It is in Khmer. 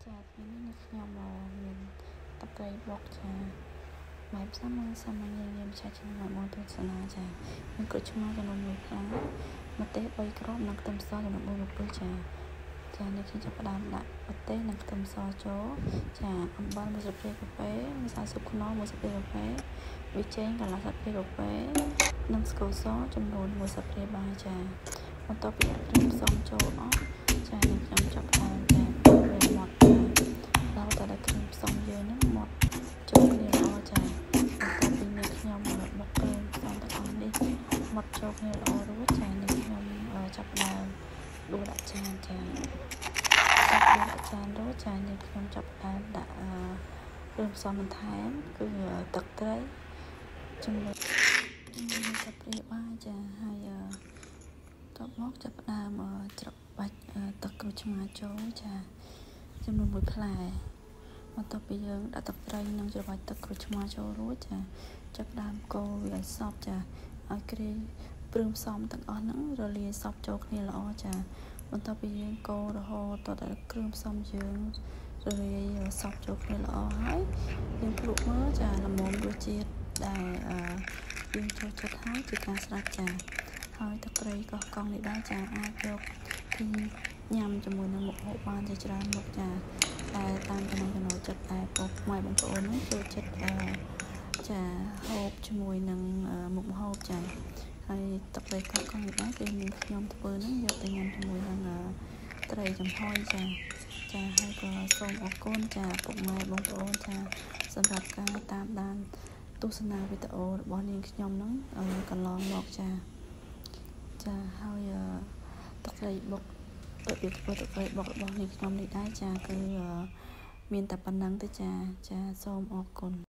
ចាថ្ងៃនេះខ្ញុំមានទឹកត្រីបុកចាបែបសាមញ្ញយើងឆាជាមួយបងទស្សនាចាមានក្រូចឆ្មាចំនួន1ផ្លែម្ទេស3គ្រាប់និងខ្ទឹមសចំនួន4 កំពឹសចានេះខ្ញុំចាប់ផ្ដើមដាក់ម្ទេសនិងខ្ទឹមសចូលចាអំបិល1ស្លាបព្រាកាហ្វេម្សៅស៊ុបខ្នុរ1ស្លាបព្រាកាហ្វេប៊ីចេងកន្លះស្លាបព្រាកាហ្វេនិងស្ករសចំនួន1ស្លាបព្រាបាយចាបន្ទាប់ពីដាក់គ្រឿងផ្សំចូលអស់ចាខ្ញុំចាប់ផ្ដើមចាវាមាត់ដល់តែគ្រឿងផ្សំយើងហ្នឹងមាត់ចូលគ្នាល្អចាបន្ទាប់ពីនេះខ្ញុំបុកគ្រឿងផ្សំទាំងអស់នេះមាត់ចូលគ្នាល្អរួចចានេះខ្ញុំចាប់ផ្ដើមដួសដាក់ចានចាដាក់ចានរួចចានេះខ្ញុំចាប់ផ្ដើមដាក់គ្រឿងផ្សំបន្ថែមគឺទឹកត្រីជាមួយស្លាបព្រាបាយចាហើយតបមកចាប់ផ្ដើមច្របាច់ទឹកក្រូចឆ្មាចូលចាចំនួន1ផ្លែបន្ទាប់ពីយើងដាក់ទឹកត្រីនិងច្របាច់ទឹកក្រូចឆ្មាចូលរួចចាចាប់ផ្ដើមកូរវាឲ្យសព្វចាឲ្យគ្រឿងផ្សំទាំងអស់ហ្នឹងរលាយសព្វចូលគ្នាល្អចាបន្ទាប់ពីយើងកូររហូតដល់គ្រឿងផ្សំយើងរលាយសព្វចូលគ្នាល្អហើយយើងភ្លក់មើលចាល្មមរសជាតិដែលយើងចូលចិត្តហើយជាការស្រេចចាហើយទឹកត្រីកោះកង់នេះដែរចាអាចយកពីញ៉ាំជាមួយនឹងមុខម្ហូបបានជាច្រើនមុខចាតែតាមចំណូលចិត្តតែពុកម៉ែបងប្អូនហ្នឹងចូលចិត្តចាហូបជាមួយនឹងមុខម្ហូបចាហើយទឹកត្រីកោះកង់នេះដែរគឺមានខ្ញុំធ្វើហ្នឹងយកទៅញ៉ាំជាមួយនឹងត្រីចំហុយចាហើយក៏សូមអរគុណចាពុកម៉ែបងប្អូនចាសម្រាប់ការតាមដានទស្សនាវីដេអូរបស់នាងខ្ញុំហ្នឹងកន្លងមកចាហើយទឹកត្រីបុករបៀបធ្វើទឹកត្រីបុករបស់នាងខ្ញុំនេះដែរចាគឺមានតែប៉ុណ្្នឹងទេចាសូមអរគុណ